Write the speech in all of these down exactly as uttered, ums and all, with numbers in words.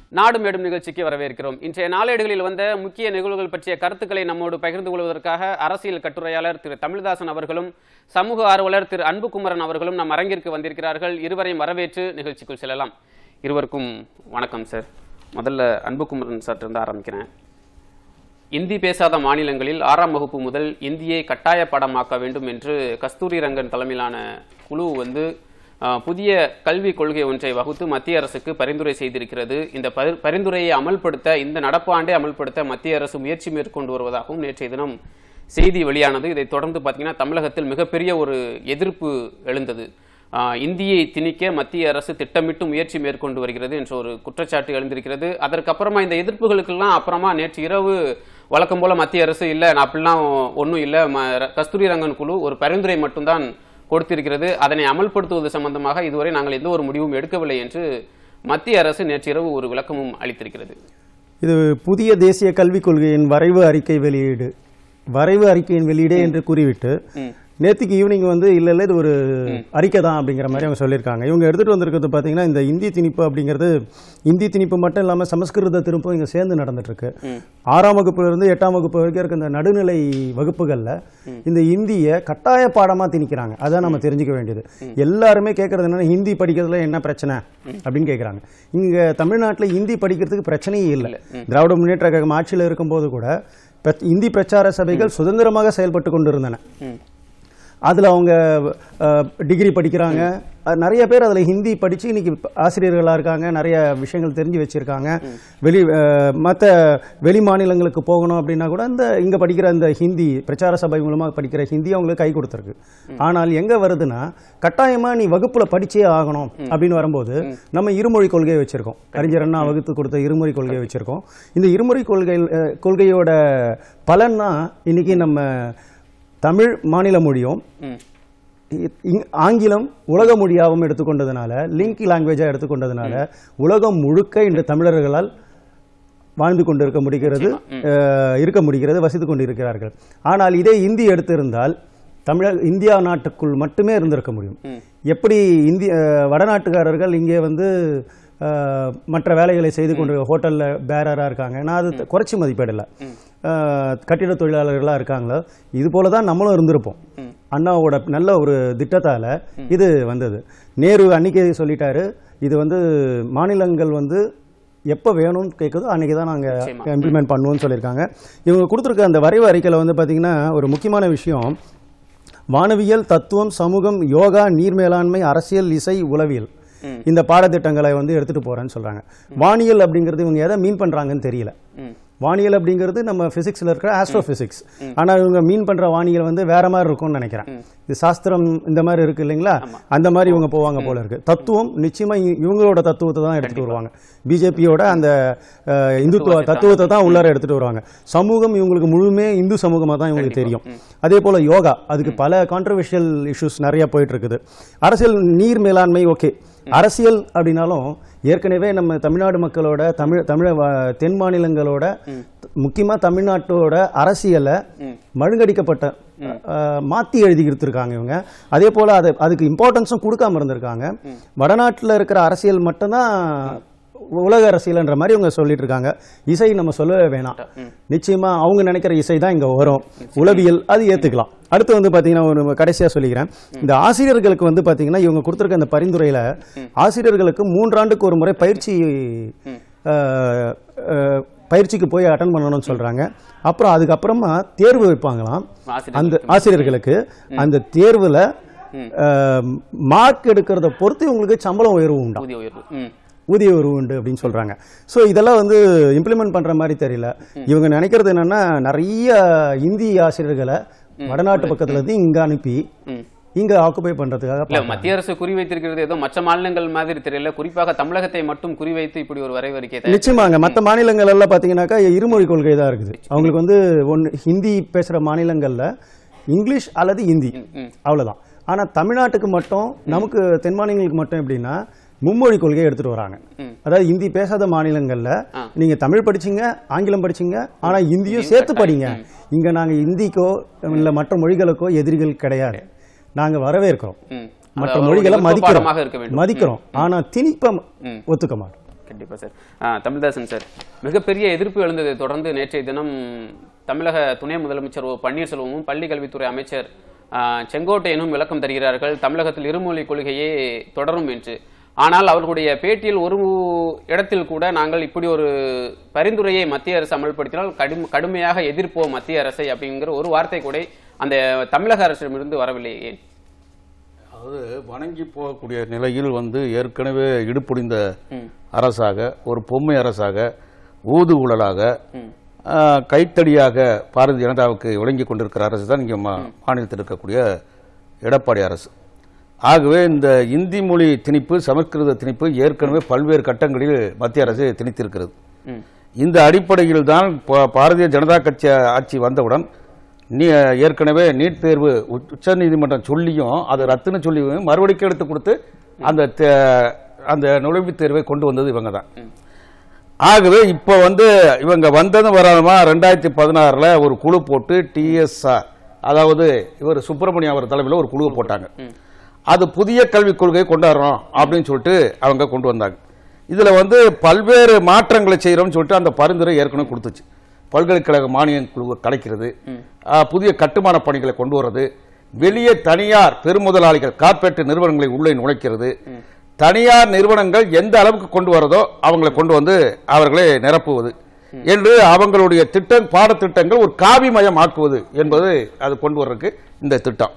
நாடு மேடும் நிகழ்ச்சிக்கு வரவேற்கிறோம். இன்றைய நாளேடுகளில் வந்த முக்கிய நிகழ்வுகள் பற்றிய கருத்துக்களை நம்மோடு பகிர்ந்து கொள்வதற்காக அரசியல் கட்டுரையாளர் திரு தமிழ்தாசன் அவர்களும் சமூக ஆர்வலர் திரு அன்புகுமரன் அவர்களும் நம் அரங்கிற்கு வந்திருக்கிறார்கள். இருவரையும் வரவேற்று நிகழ்ச்சிக்குள் செல்லலாம். இருவருக்கும் வணக்கம் சார். முதல்ல அன்புகுமரன் சார் இருந்து ஆரம்பிக்கிறேன். இந்தி பேசாத மாநிலங்களில் ஆறாம் வகுப்பு முதல் இந்தியை கட்டாய பாடமாக்க வேண்டும் என்று கஸ்தூரி ரங்கன் தலைமையிலான குழு வந்து புதிய கல்விக் கொள்கை ஒன்றை வகுத்து மத்திய அரசுக்கு பரிந்துரை செய்திருக்கிறது. இந்த பரிந்துரையை அமல்படுத்த இந்த நடப்பாண்டே அமல்படுத்த மத்திய அரசு முயற்சி மேற்கொண்டு வருவதாகவும் நேற்றைய தினம் செய்தி வெளியானது. இதைத் தொடர்ந்து பார்த்தீங்கன்னா தமிழகத்தில் மிகப்பெரிய ஒரு எதிர்ப்பு எழுந்தது. இந்தியை திணிக்க மத்திய அரசு திட்டமிட்டு முயற்சி மேற்கொண்டு வருகிறது என்ற ஒரு குற்றச்சாட்டு எழுந்திருக்கிறது. அதற்கப்புறமா இந்த எதிர்ப்புகளுக்கெல்லாம் அப்புறமா நேற்று இரவு வழக்கம் போல மத்திய அரசு இல்லை அப்படிலாம் ஒன்றும் இல்லை, கஸ்தூரி ரங்கன் குழு ஒரு பரிந்துரை மட்டும்தான் கொடுத்திருக்கிறது, அதனை அமல்படுத்துவது சம்பந்தமாக இதுவரை நாங்கள் எந்த ஒரு முடிவும் எடுக்கவில்லை என்று மத்திய அரசு நேற்றிரவு ஒரு விளக்கமும் அளித்திருக்கிறது. இது புதிய தேசிய கல்விக் கொள்கையின் வரைவு அறிக்கை வெளியீடு வரைவு அறிக்கையின் வெளியீடு என்று கூறிவிட்டு நேற்றுக்கு ஈவினிங் வந்து இல்லை இல்லை இது ஒரு அறிக்கை தான் அப்படிங்கிற மாதிரி அவங்க சொல்லியிருக்காங்க. இவங்க எடுத்துகிட்டு வந்திருக்கிறது பார்த்தீங்கன்னா இந்த இந்தி திணிப்பு அப்படிங்கிறது இந்தி திணிப்பு மட்டும் இல்லாமல் சமஸ்கிருத திருப்பும் இங்கே சேர்ந்து நடந்துட்டுருக்கு. ஆறாம் வகுப்புலேருந்து எட்டாம் வகுப்பு வரைக்கும் இருக்க இந்த நடுநிலை வகுப்புகளில் இந்த இந்தியை கட்டாய பாடமாக திணிக்கிறாங்க. அதான் நம்ம தெரிஞ்சுக்க வேண்டியது. எல்லாருமே கேட்குறது என்னென்னா ஹிந்தி படிக்கிறதுல என்ன பிரச்சனை அப்படின்னு கேட்குறாங்க. இங்கே தமிழ்நாட்டில் ஹிந்தி படிக்கிறதுக்கு பிரச்சனையே இல்லை. திராவிட முன்னேற்ற கழகம் ஆட்சியில் இருக்கும்போது கூட இந்தி பிரச்சார சபைகள் சுதந்திரமாக செயல்பட்டு கொண்டிருந்தன. அதில் அவங்க டிகிரி படிக்கிறாங்க. நிறைய பேர் அதில் ஹிந்தி படித்து இன்னைக்கு ஆசிரியர்களாக இருக்காங்க, நிறைய விஷயங்கள் தெரிஞ்சு வச்சுருக்காங்க. வெளி மற்ற வெளி மாநிலங்களுக்கு போகணும் அப்படின்னா கூட இந்த இங்கே படிக்கிற இந்த ஹிந்தி பிரச்சார சபை மூலமாக படிக்கிற ஹிந்தி அவங்களுக்கு கை கொடுத்துருக்கு. ஆனால் எங்கே வருதுன்னா கட்டாயமாக நீ வகுப்பில் படிச்சே ஆகணும் அப்படின்னு வரும்போது நம்ம இருமொழி கொள்கையை வச்சுருக்கோம். அறிஞர் அண்ணா வகுத்து கொடுத்த இருமொழி கொள்கையை வச்சுருக்கோம். இந்த இருமொழி கொள்கை கொள்கையோட பலன்னா இன்னைக்கு நம்ம தமிழ் மாநில மொழியும் ஆங்கிலம் உலக மொழியாகவும் எடுத்துக்கொண்டதுனால லிங்க் லாங்குவேஜாக எடுத்துக்கொண்டதுனால உலகம் முழுக்க இந்த தமிழர்களால் வாழ்ந்து கொண்டு இருக்க முடிகிறது இருக்க முடிகிறது வசித்து கொண்டு இருக்கிறார்கள். ஆனால் இதே இந்தி எடுத்திருந்தால் தமிழர் இந்தியா நாட்டுக்குள் மட்டுமே இருந்திருக்க முடியும். எப்படி இந்திய வடநாட்டுக்காரர்கள் இங்கே வந்து மற்ற வேலைகளை செய்து கொண்டு ஹோட்டலில் பேரராக இருக்காங்க, நான் அது குறைச்சி மதிப்பிடலை, கட்டிட தொழிலாளர்களாக இருக்காங்களோ இது போல தான் நம்மளும் இருந்திருப்போம். அண்ணாவோட நல்ல ஒரு திட்டத்தால் இது வந்தது. நேரு அன்னைக்கு சொல்லிட்டாரு, இது வந்து மாநிலங்கள் வந்து எப்போ வேணும்னு கேட்குதோ அன்றைக்கி தான் நாங்கள் இம்ப்ளிமெண்ட் பண்ணுவோம்னு சொல்லியிருக்காங்க. இவங்க கொடுத்துருக்க அந்த வரைவு அறிக்கையில் வந்து பார்த்திங்கன்னா ஒரு முக்கியமான விஷயம், வானவியல், தத்துவம், சமூகம், யோகா, நீர் மேலாண்மை, அரசியல், இசை, உளவியல் இந்த பாடத்திட்டங்களை வந்து எடுத்துட்டு போறேன்னு சொல்றாங்க. வானியல் அப்படிங்கிறது இவங்க எதை மீன் பண்றாங்கன்னு தெரியல. வானியல் அப்படிங்கிறது நம்ம பிசிக்ஸ்ல இருக்கிற ஆஸ்ட்ரோ பிசிக்ஸ். ஆனா இவங்க மீன் பண்ற வானியல் வந்து வேற மாதிரி இருக்கும்னு நினைக்கிறேன். இது சாஸ்திரம் இந்த மாதிரி இருக்கு இல்லைங்களா, அந்த மாதிரி இவங்க போவாங்க போல இருக்கு. தத்துவம் நிச்சயமா இவங்களோட தத்துவத்தை தான் எடுத்துட்டு வருவாங்க. பிஜேபியோட அந்த இந்துத்துவ தத்துவத்தை தான் உள்ளார எடுத்துட்டு வருவாங்க. சமூகம் இவங்களுக்கு முழுமே இந்து சமூகமா தான் இவங்களுக்கு தெரியும். அதே போல யோகா, அதுக்கு பல கான்ட்ரவர்ஷியல் இஷ்யூஸ் நிறைய போயிட்டு இருக்குது. அரசியல், நீர் மேலாண்மை, ஓகே. அரசியல் அப்படின்னாலும் ஏற்கனவே நம்ம தமிழ்நாடு மக்களோட தமிழ் தமிழ தென் மாநிலங்களோட முக்கியமா தமிழ்நாட்டோட அரசியலை மழுங்கடிக்கப்பட்ட மாத்தி எழுதி இருக்காங்க இவங்க. அதே போல அது அதுக்கு இம்பார்ட்டன்ஸும் கொடுக்காம இருந்திருக்காங்க. வடநாட்டில் இருக்கிற அரசியல் மட்டும்தான் உலக அரசியல்ன்ற மாதிரி இவங்க சொல்லிட்டு இருக்காங்க. இசை நம்ம சொல்லவே வேணாம், நிச்சயமா அவங்க நினைக்கிற இசை தான் இங்க வரும். உளவியல் அது ஏத்துக்கலாம். அடுத்து வந்து பாத்தீங்கன்னா ஒரு கடைசியா சொல்லிக்கிறேன், இந்த ஆசிரியர்களுக்கு வந்து பாத்தீங்கன்னா இவங்க கொடுத்திருக்க இந்த பரிந்துரையில ஆசிரியர்களுக்கு மூன்றாண்டுக்கு ஒரு முறை பயிற்சி பயிற்சிக்கு போய் அட்டன் பண்ணணும்னு சொல்றாங்க. அப்புறம் அதுக்கப்புறமா தேர்வு வைப்பாங்களாம் அந்த ஆசிரியர்களுக்கு. அந்த தேர்வுல மார்க் எடுக்கிறத பொறுத்து உங்களுக்கு சம்பளம் உயர்வு உண்டா, ஊதிய உயர்வு உண்டு அப்படின்னு சொல்றாங்க. ஸோ இதெல்லாம் வந்து இம்ப்ளிமெண்ட் பண்ற மாதிரி தெரியல. இவங்க நினைக்கிறது என்னன்னா நிறைய இந்தி ஆசிரியர்களை வடநாட்டு பக்கத்துல இருந்து இங்க அனுப்பி இங்க ஆக்குபை பண்றதுக்காக மத்திய அரசு குறிவைத்திருக்கிறது ஏதோ மற்ற மாநிலங்கள் மாதிரி தெரியல, குறிப்பாக தமிழகத்தை மட்டும் குறிவைத்து இப்படி ஒரு வரைவறிக்கை. நிச்சயமாங்க மற்ற மாநிலங்கள் எல்லாம் பாத்தீங்கன்னாக்கா இருமொழி கொள்கை தான் இருக்குது. அவங்களுக்கு வந்து ஒன்னு ஹிந்தி பேசுற மாநிலங்கள்ல இங்கிலீஷ் அல்லது ஹிந்தி அவ்வளவுதான். ஆனா தமிழ்நாட்டுக்கு மட்டும் நமக்கு தென் மாநிலங்களுக்கு மட்டும் எப்படின்னா மும்மொழி கொள்கையை எடுத்துட்டு வராங்க. அதாவது இந்தி பேசாத மாநிலங்கள்ல நீங்க தமிழ் படிச்சீங்க, ஆங்கிலம் படிச்சீங்க, ஆனா இந்தியும் சேர்த்து படிங்க. இங்க நாங்க இந்திக்கோ இல்ல மற்ற மொழிகளுக்கோ எதிரிகள் கிடையாது, நாங்க வரவேற்கிறோம், மற்ற மொழிகளை மதிக்கிறோம் மதிக்கிறோம் ஆனா திணிப்ப ஒத்துக்க மாட்டோம். கண்டிப்பா சார். தமிழ்தாசன் சார், மிகப்பெரிய எதிர்ப்பு எழுந்ததை தொடர்ந்து நேற்றைய தினம் தமிழக துணை முதலமைச்சர் ஓ பன்னீர்செல்வமும் பள்ளி கல்வித்துறை அமைச்சர் செங்கோட்டையனும் விளக்கம் தருகிறார்கள். தமிழகத்தில் இருமொழி கொள்கையே தொடரும் என்று. ஆனால் அவர்களுடைய பேட்டியில் ஒரு இடத்தில் கூட நாங்கள் இப்படி ஒரு பரிந்துரையை மத்திய அரசு அமல்படுத்தினால் கடும் கடுமையாக எதிர்ப்போம் மத்திய அரசை அப்படிங்கிற ஒரு வார்த்தை கூட அந்த தமிழக அரசிடமிருந்து வரவில்லையே. அது வணங்கி போகக்கூடிய நிலையில் வந்து ஏற்கனவே இடுப்புடிந்த அரசாக, ஒரு பொம்மை அரசாக, ஊதுகுழலாக, கைத்தடியாக பாரதிய ஜனதாவுக்கு விளங்கி கொண்டிருக்கிற அரசு தான் இங்கே மாநிலத்தில் இருக்கக்கூடிய எடப்பாடி அரசு. ஆகவே இந்த இந்தி மொழி திணிப்பு, சமஸ்கிருத திணிப்பு ஏற்கனவே பல்வேறு கட்டங்களில் மத்திய அரசு திணித்திருக்கிறது. இந்த அடிப்படையில் தான் பாரதிய ஜனதா கட்சி ஆட்சி வந்தவுடன் ஏற்கனவே நீட் தேர்வு உச்ச நீதிமன்றம் சொல்லியும் அதை ரத்துன்னு சொல்லியும் மறுபடியும் எடுத்து கொடுத்து அந்த அந்த நுழைவுத் தேர்வை கொண்டு வந்தது இவங்க தான். ஆகவே இப்போ வந்து இவங்க வந்ததும் வராதமா ரெண்டாயிரத்தி பதினாறுல ஒரு குழு போட்டு டிஎஸ்ஆர், அதாவது இவர் சுப்பிரமணியம் அவர் தலைமையில் ஒரு குழுவை போட்டாங்க. அது புதிய கல்விக் கொள்கையை கொண்டாடுறோம் அப்படின்னு சொல்லிட்டு அவங்க கொண்டு வந்தாங்க. இதுல வந்து பல்வேறு மாற்றங்களை செய்யறோம்னு சொல்லிட்டு அந்த பரிந்துரை ஏற்கனவே கொடுத்துச்சு. பல்கலைக்கழக மானிய குழுவை கலைக்கிறது, புதிய கட்டுமான பணிகளை கொண்டு வர்றது, வெளியே தனியார் பெருமுதலாளிகள் கார்ப்பரேட் நிறுவனங்களை உள்ளே நுழைக்கிறது, தனியார் நிறுவனங்கள் எந்த அளவுக்கு கொண்டு வரதோ அவங்களை கொண்டு வந்து அவர்களை நிரப்புவது என்று அவங்களுடைய திட்டம் பாடத்திட்டங்கள் ஒரு காவிமயம் ஆக்குவது என்பது அது கொண்டு வர்றதுக்கு இந்த திட்டம்.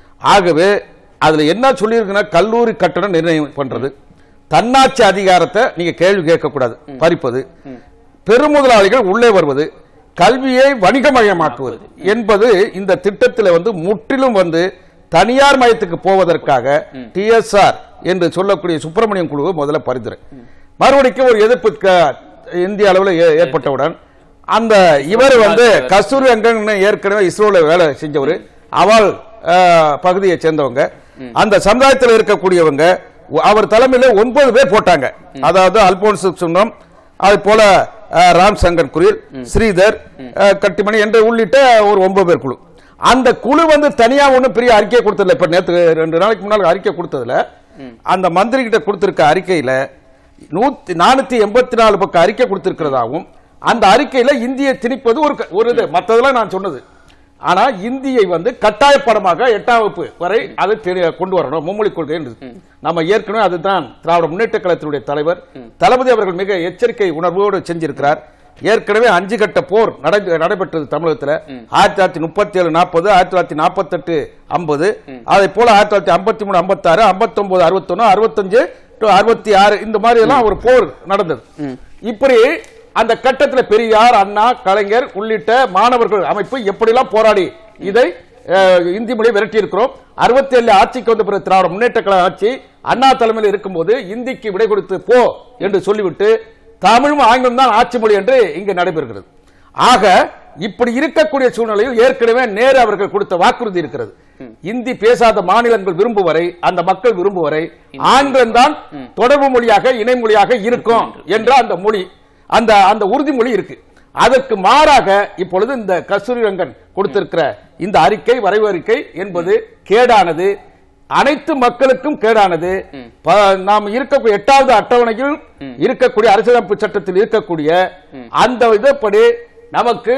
ஆகவே அதுல என்ன சொல்லியிருக்குன்னா, கல்லூரி கட்டணம் நிர்ணயம் பண்றது, தன்னாட்சி அதிகாரத்தை நீங்க கேள்வி கேட்கக்கூடாது, பறிப்பது, பெருமுதலாளிகள் உள்ளே வருவது, கல்வியை வணிகமயமாக்குவது என்பது இந்த திட்டத்தில் வந்து முற்றிலும் வந்து தனியார் மயத்துக்கு போவதற்காக டிஎஸ்ஆர் என்று சொல்லக்கூடிய சுப்பிரமணியம் குழுவை முதல்ல பரிந்துரை. மறுபடியும் ஒரு எதிர்ப்பு இந்திய அளவில் ஏற்பட்டவுடன் அந்த இவர் வந்து கஸ்தூரி ரங்கன் ஏற்கனவே இஸ்ரோல வேலை செஞ்சவர், அவள் பகுதியை சேர்ந்தவங்க, அந்த சமுதாயத்தில் இருக்கக்கூடியவங்க, அவர் தலைமையில் ஒன்பது பேர் போட்டாங்க. அதாவது அல்போன்ஸ் சுன்னம், அது போல ராம் சங்கர் குரில், ஸ்ரீதர் கட்டிமணி என்று உள்ளிட்ட ஒரு ஒன்பது பேர் குழு. அந்த குழு வந்து தனியா ஒன்னும் பெரிய அறிக்கை கொடுத்ததில்ல. இப்ப நேற்று ரெண்டு நாளைக்கு முன்னாள் அறிக்கை கொடுத்ததுல அந்த மந்திரி கிட்ட கொடுத்திருக்க அறிக்கையில நூத்தி நானூத்தி எண்பத்தி நாலு பக்கம் அறிக்கை கொடுத்திருக்கிறதாகவும், அந்த அறிக்கையில இந்தியை திணிப்பது ஒரு ஒரு இது, மற்றதெல்லாம் நான் சொன்னது. ஆனா இந்தியை வந்து கட்டாய பாடமாக எட்டாம் வகுப்பு வரை அதை கொண்டு வரணும், மும்மொழி கொள்கை என்று நம்ம ஏற்கனவே அதுதான் திராவிட முன்னேற்ற கழகத்தினுடைய தலைவர் தளபதி அவர்கள் மிக எச்சரிக்கை உணர்வோடு செஞ்சிருக்கிறார். ஏற்கனவே அஞ்சு கட்ட போர் நடைபெற்றது தமிழகத்தில். ஆயிரத்தி தொள்ளாயிரத்தி முப்பத்தி ஏழு நாற்பது, ஆயிரத்தி தொள்ளாயிரத்தி நாற்பத்தி எட்டு ஐம்பது, அதே போல ஆயிரத்தி தொள்ளாயிரத்தி ஐம்பத்தி மூணு ஐம்பத்தி ஆறு, ஐம்பத்தி ஒன்பது அறுபத்தி ஒன்னு, அறுபத்தஞ்சு டு அறுபத்தி ஆறு, இந்த மாதிரி எல்லாம் ஒரு போர் நடந்தது. இப்படி அந்த கட்டத்தில் பெரியார், அண்ணா, கலைஞர் உள்ளிட்ட மாணவர்கள் அமைப்பு எப்படிலாம் போராடி இதை இந்தி மொழி விரட்டி இருக்கிறோம். அறுபத்தி ஏழு ஆட்சிக்கு வந்த பிறகு திராவிட முன்னேற்ற கழக ஆட்சி அண்ணா தலைமையில் இருக்கும்போது இந்திக்கு விடை கொடுத்து போ என்று சொல்லிவிட்டு தமிழும் ஆங்கிலம் தான் ஆட்சி மொழி என்று இங்கு நடைபெறுகிறது. ஆக இப்படி இருக்கக்கூடிய சூழ்நிலையில் ஏற்கனவே நேரு அவர்கள் கொடுத்த வாக்குறுதி இருக்கிறது. இந்தி பேசாத மாநிலங்கள் விரும்பும் வரை, அந்த மக்கள் விரும்பும் வரை ஆங்கிலம் தான் தொடர்பு மொழியாக இணை மொழியாக இருக்கும் என்ற அந்த மொழி, அந்த அந்த உறுதிமொழி இருக்கு. அதற்கு மாறாக இப்பொழுது இந்த கஸ்தூரி ரங்கன் கொடுத்திருக்கிற இந்த அறிக்கை, வரைவு அறிக்கை என்பது கேடானது, அனைத்து மக்களுக்கும் கேடானது. நாம் இருக்கக்கூடிய எட்டாவது அட்டவணையில் இருக்கக்கூடிய அரசியலமைப்பு சட்டத்தில் இருக்கக்கூடிய அந்த இதப்படி நமக்கு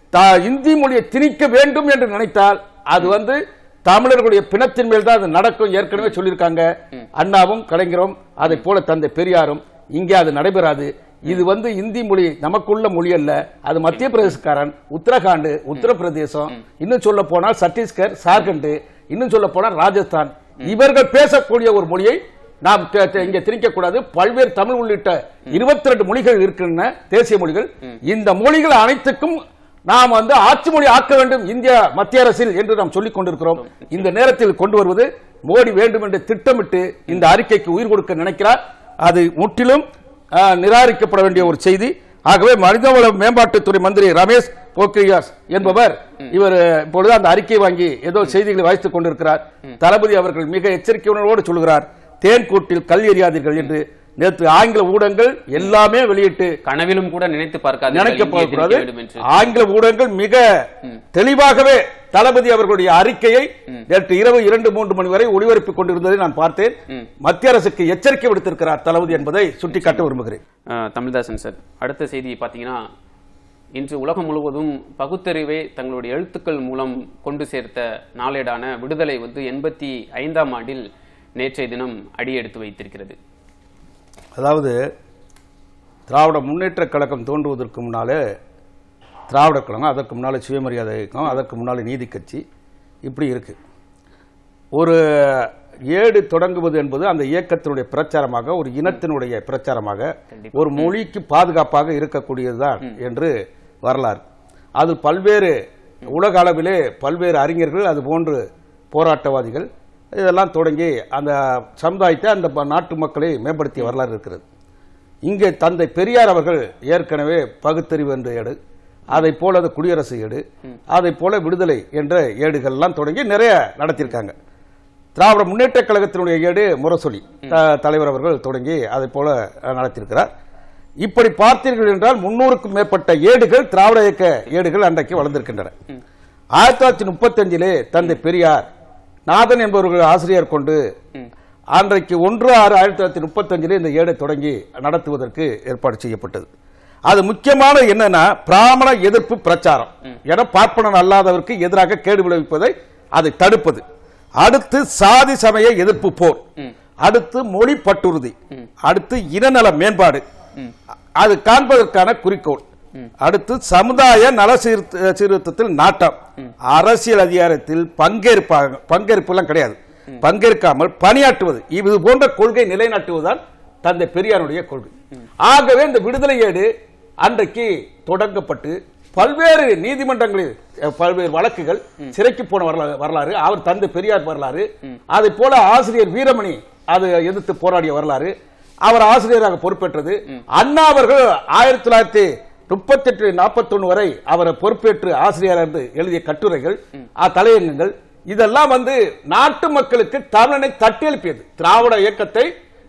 இந்தி மொழியை திணிக்க வேண்டும் என்று நினைத்தால் அது வந்து தமிழர்களுடைய பிணத்தின் மேல் தான் அது நடக்கும். ஏற்கனவே சொல்லியிருக்காங்க அண்ணாவும் கலைஞரும், அதை போல தந்தை பெரியாரும். இங்கே அது நடைபெறாது. இது வந்து இந்தி மொழி நமக்குள்ள மொழி அல்ல, அது மத்திய பிரதேசக்காரன், உத்தரகாண்ட், உத்தரப்பிரதேசம், இன்னும் சொல்ல போனால் சத்தீஸ்கர், ஜார்க்கண்ட், இன்னும் சொல்ல போனால் ராஜஸ்தான், இவர்கள் பேசக்கூடிய ஒரு மொழியை நாம் இங்க திணிக்க கூடாது. பல்வேறு தமிழ் உள்ளிட்ட இருபத்தி ரெண்டு மொழிகள் இருக்கின்றன, தேசிய மொழிகள். இந்த மொழிகள் அனைத்துக்கும் நாம் வந்து ஆட்சி மொழி ஆக்க வேண்டும் இந்திய மத்திய அரசில் என்று நாம் சொல்லிக் கொண்டிருக்கிறோம். இந்த நேரத்தில் கொண்டு வருவது மோடி வேண்டும் என்று திட்டமிட்டு இந்த அறிக்கைக்கு உயிர் கொடுக்க நினைக்கிறார். அது முற்றிலும் நிராகரிக்கப்பட வேண்டிய ஒரு செய்தி. ஆகவே மனிதவள மேம்பாட்டுத்துறை மந்திரி ரமேஷ் போக்ரியால் என்பவர் இவர் இப்பொழுது அந்த அறிக்கை வாங்கி ஏதோ செய்திகளை வாசித்துக் கொண்டிருக்கிறார். தளபதி அவர்கள் மிக எச்சரிக்கை உணர்வோடு சொல்கிறார், தேன்கூட்டில் கல் எறியாதீர்கள் என்று. நேற்று ஆங்கில ஊடகங்கள் எல்லாமே வெளியிட்டு கனவிலும் கூட நினைத்து பார்க்காது நினைக்கப்படக்கூடாது. ஆங்கில ஊடகங்கள் மிக தெளிவாகவே தளபதி அவர்களுடைய அறிக்கையை நேற்று இரவு இரண்டு மூன்று மணி வரை ஒளிபரப்பிக் கொண்டிருந்ததை நான் பார்த்தேன். மத்திய அரசுக்கு எச்சரிக்கை விடுத்திருக்கிறார் தளபதி என்பதை சுட்டிக்காட்ட விரும்புகிறேன். தமிழ்தாசன் சார், அடுத்த செய்தி பார்த்தீங்கன்னா, இன்று உலகம் முழுவதும் பகுத்தறிவை தங்களுடைய எழுத்துக்கள் மூலம் கொண்டு சேர்த்த நாளேடான விடுதலை வந்து எண்பத்தி ஐந்தாம் ஆண்டில் நேற்றைய தினம் அடியெடுத்து வைத்திருக்கிறது. அதாவது திராவிட முன்னேற்ற கழகம் தோன்றுவதற்கு முன்னாலே திராவிட கழகம், அதற்கு முன்னாலே சுயமரியாதை இயக்கம், அதற்கு முன்னாலே நீதி கட்சி, இப்படி இருக்கு. ஒரு ஏடு தொடங்குவது என்பது அந்த இயக்கத்தினுடைய பிரச்சாரமாக, ஒரு இனத்தினுடைய பிரச்சாரமாக, ஒரு மொழிக்கு பாதுகாப்பாக இருக்கக்கூடியதுதான் என்று வரலாறு. அது பல்வேறு உலக அளவிலே பல்வேறு அறிஞர்கள், அது போன்று போராட்டவாதிகள் இதெல்லாம் தொடங்கி அந்த சமுதாயத்தை, அந்த நாட்டு மக்களை மேம்படுத்திய வரலாறு இருக்கிறது. இங்கே தந்தை பெரியார் அவர்கள் ஏற்கனவே பகுத்தறிவு என்ற ஏடு, அதை போல அது குடியரசு ஏடு, அதை போல விடுதலை என்ற ஏடுகள் எல்லாம் தொடங்கி நிறைய நடத்தியிருக்காங்க. திராவிட முன்னேற்ற கழகத்தினுடைய ஏடு முரசொலி தலைவர் அவர்கள் தொடங்கி அதை போல நடத்தியிருக்கிறார். இப்படி பார்த்தீர்கள் என்றால் முன்னூறுக்கும் மேற்பட்ட ஏடுகள் திராவிட இயக்க ஏடுகள் அன்றைக்கு வளர்ந்திருக்கின்றன. ஆயிரத்தி தொள்ளாயிரத்தி முப்பத்தி அஞ்சிலே தந்தை பெரியார் நாதன் என்பவர்கள் ஆசிரியர் கொண்டு அன்றைக்கு ஒன்று ஆறு ஆயிரத்தி தொள்ளாயிரத்தி முப்பத்தி அஞ்சிலே இந்த ஏடை தொடங்கி நடத்துவதற்கு ஏற்பாடு செய்யப்பட்டது. அது முக்கியமான என்னன்னா பிராமண எதிர்ப்பு பிரச்சாரம், என பார்ப்பனன் அல்லாதவருக்கு எதிராக கேடு விளைவிப்பதை அதை தடுப்பது. அடுத்து சாதி சமய எதிர்ப்பு போர், அடுத்து மொழி பட்டுறுதி, அடுத்து இனநல மேம்பாடு, அது காண்பதற்கான குறிக்கோள், அடுத்து சமுதாய நல சீர்திருத்தத்தில் நாட்டம், அரசியல் அதிகாரத்தில் பங்கேற்பாங்க பங்கேற்பு எல்லாம் கிடையாது, பங்கேற்காமல் பணியாற்றுவது, இது போன்ற கொள்கை நிலைநாட்டுவதுதான் தந்தை பெரியாருடைய கொள்கை. ஆகவே இந்த விடுதலை ஏடு அன்றைக்கு தொடங்கப்பட்டு பல்வேறு நீதிமன்றங்களில் பல்வேறு வழக்குகள், சிறைக்கு போன வரலாறு, அவர் தந்தை பெரியார் வரலாறு, அதை போல ஆசிரியர் வீரமணி அதை எதிர்த்து போராடிய வரலாறு, அவர் ஆசிரியராக பொறுப்பேற்றது. அண்ணா அவர்கள் ஆயிரத்தி தொள்ளாயிரத்தி முப்பத்தி எட்டு நாற்பத்தி ஒன்னு வரை அவரை பொறுப்பேற்று ஆசிரியராக இருந்து எழுதிய கட்டுரைகள், தலையங்கங்கள், இதெல்லாம் வந்து நாட்டு மக்களுக்கு தமிழனை தட்டி எழுப்பியது. திராவிட இயக்கத்தை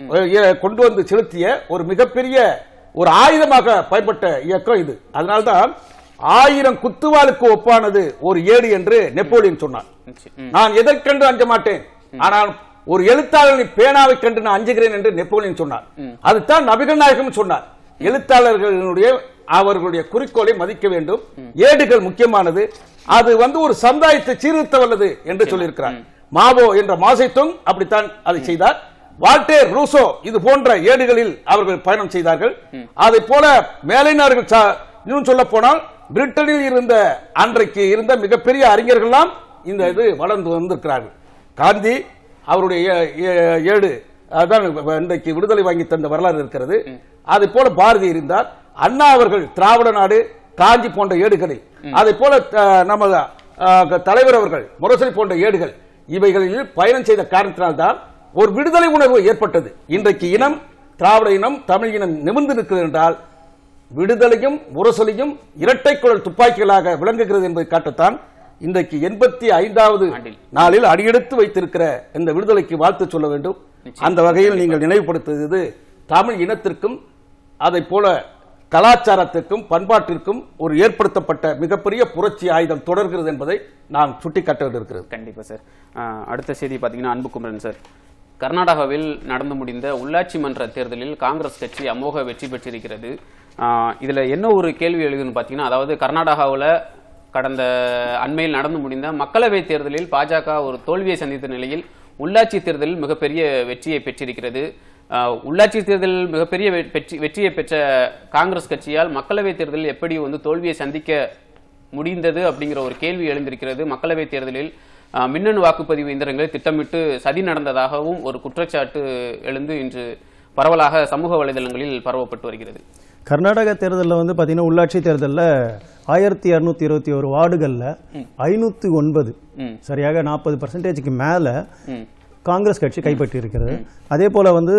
கொண்டு வந்து செலுத்திய ஒரு மிகப்பெரிய ஒரு ஆயுதமாக பயன்பட்ட இயக்கம் இது. அதனால்தான் ஆயிரம் குத்துவாளுக்கு ஒப்பானது ஒரு ஏடு என்று நெப்போலியன் சொன்னார். நான் எதற்கென்று அஞ்ச மாட்டேன், ஆனால் ஒரு எழுத்தாளர்களின் பேனாவை கண்டு நான் அஞ்சுகிறேன் என்று நெப்போலியன் சொன்னார். அதுதான் நபிகள் நாயகம் சொன்னார். எழுத்தாளர்களுடைய அவர்களுடைய குறிக்கோளை மதிக்க வேண்டும், ஏடுகள் முக்கியமானது, அது வந்து ஒரு சமுதாயத்தை சீர்திருத்த வல்லது என்று சொல்லியிருக்கிறார். மாவோ என்ற மாசைத்துங் அப்படித்தான் அதை செய்தார். வால்டேர் ரூசோ இது போன்ற ஏடுகளில் அவர்கள் பயணம் செய்தார்கள். அதை போல மேலை நாடுகள், இன்னும் சொல்ல போனால் பிரிட்டனில் இருந்த அன்றைக்கு இருந்த மிகப்பெரிய அறிஞர்கள்லாம் இந்த இது வளர்ந்து வந்திருக்கிறார்கள். காந்தி அவருடைய ஏடு அதான் இன்றைக்கு விடுதலை வாங்கி தந்த வரலாறு இருக்கிறது. அதை போல பாரதி இருந்தார். அண்ணா அவர்கள் திராவிட நாடு, காஞ்சி போன்ற ஏடுகளில், அதை போல நமது தலைவர் அவர்கள் முரசொலி போன்ற ஏடுகள், இவைகளில் பயணம் செய்த காரணத்தினால்தான் ஒரு விடுதலை உணர்வு ஏற்பட்டது. இன்றைக்கு இனம், திராவிட இனம், தமிழ் இனம் நிமிர்ந்து நிற்கிறது என்றால் விடுதலையும் முரசொலியும் இரட்டை குழல் துப்பாக்கிகளாக விளங்குகிறது என்பதை காட்டத்தான் இன்றைக்கு எண்பத்தி ஐந்தாவது நாளில் அடியெடுத்து வைத்திருக்கிற இந்த விடுதலைக்கு வாழ்த்து சொல்ல வேண்டும். அந்த வகையில் நீங்கள் நினைவுபடுத்துவது தமிழ் இனத்திற்கும் அதை போல கலாச்சாரத்திற்கும் பண்பாட்டிற்கும் ஒரு ஏற்படுத்தப்பட்ட மிகப்பெரிய புரட்சி ஆயுதம் தொடர்கிறது என்பதை நான் சுட்டிக்காட்ட வேண்டியிருக்கிறது. கண்டிப்பா சார். அடுத்த செய்தி பார்த்தீங்கன்னா, அன்புக்குமரன் சார், கர்நாடகாவில் நடந்து முடிந்த உள்ளாட்சி மன்ற தேர்தலில் காங்கிரஸ் கட்சி அமோக வெற்றி பெற்றிருக்கிறது. இதுல என்ன ஒரு கேள்வி எழுதுன்னு பார்த்தீங்கன்னா, அதாவது கர்நாடகாவில் கடந்த அண்மையில் நடந்து முடிந்த மக்களவைத் தேர்தலில் பாஜக ஒரு தோல்வியை சந்தித்த நிலையில் உள்ளாட்சி தேர்தலில் மிகப்பெரிய வெற்றியை பெற்றிருக்கிறது. உள்ளாட்சி தேர்தலில் மிகப்பெரிய வெற்றியை பெற்ற காங்கிரஸ் கட்சியால் மக்களவைத் தேர்தலில் எப்படி வந்து தோல்வியை சந்திக்க முடிந்தது அப்படிங்கிற ஒரு கேள்வி எழுந்திருக்கிறது. மக்களவைத் தேர்தலில் மின்னணு வாக்குப்பதிவு இயந்திரங்களை திட்டமிட்டு சதி நடந்ததாகவும் ஒரு குற்றச்சாட்டு எழுந்து இன்று பரவலாக சமூக வலைதளங்களில் பரவப்பட்டு வருகிறது. கர்நாடக தேர்தலில் வந்து பார்த்தீங்கன்னா, உள்ளாட்சி தேர்தலில் ஆயிரத்தி இரநூத்தி இருபத்தி ஒரு வார்டுகளில் ஐநூத்தி ஒன்பது சரியாக நாற்பது பர்சன்டேஜுக்கு மேலே காங்கிரஸ் கட்சி கைப்பற்றி இருக்கிறது. அதே போல வந்து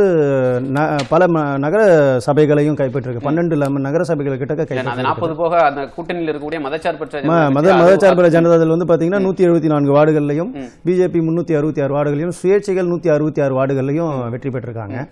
பல நகர சபைகளையும் கைப்பற்றிருக்கு. பன்னெண்டு நகர சபைகள் கிட்ட மதச்சார்பற்ற ஜனதா தள் வந்து பாத்தீங்கன்னா நூத்தி எழுபத்தி நான்கு வார்டுகள்லையும், பிஜேபி முன்னூத்தி அறுபத்தி ஆறு வார்டுகளையும், சுயேட்சைகள் நூத்தி அறுபத்தி ஆறு வார்டுகள்லையும் வெற்றி பெற்றிருக்காங்க.